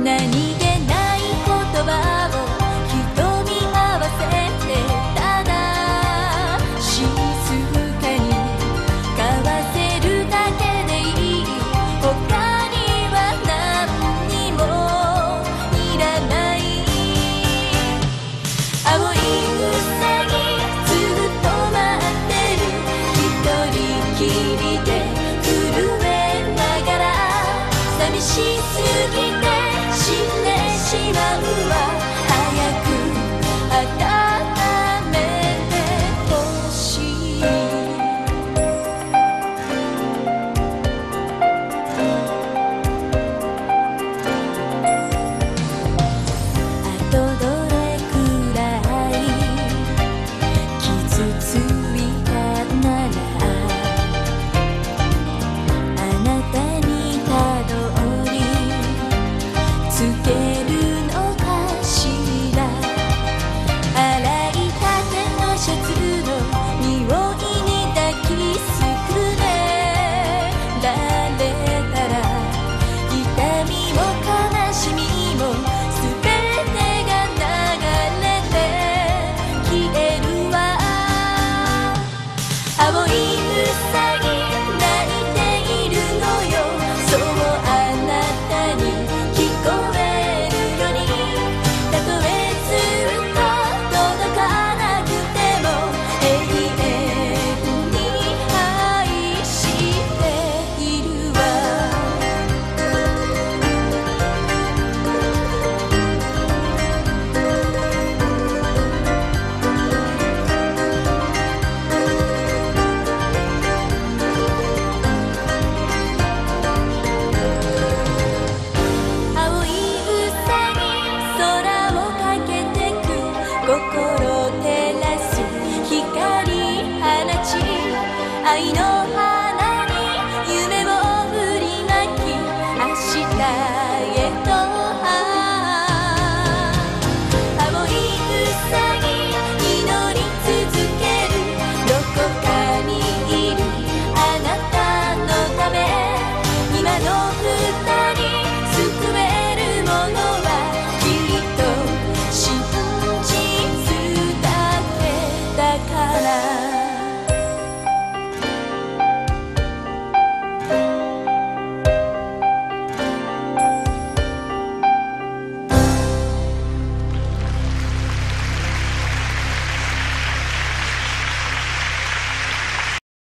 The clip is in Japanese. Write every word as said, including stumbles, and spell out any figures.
何気ない言葉を瞳合わせてただ静かに交わせるだけでいい他には何にもいらない青いうさぎずっと待ってる一人きりで震えながら寂しすぎて死んでしまうわ早く温めてほしいあとどれくらい傷ついたならあなたにたどりつけるのかしら洗いたてのシャツの匂いに抱きすくねられたら痛みも悲しみもすべてが流れて消えるわ青いうさぎ泣いているのよそうあなたに聞こえるようにたとえずっと届かなくても永遠に愛しているわ青いうさぎ空をかけてく心照らす光放ち愛の花に夢を振りまき明日へと